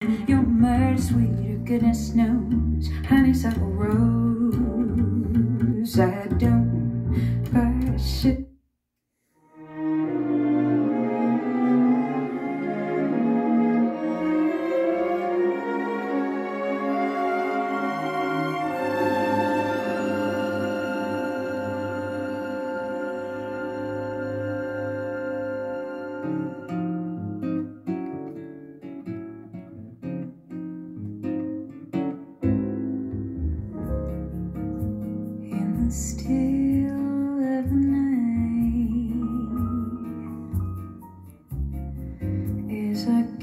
Your murder sweeter, goodness knows. Honeysuckle rose, I don't brush it. Still of the night is a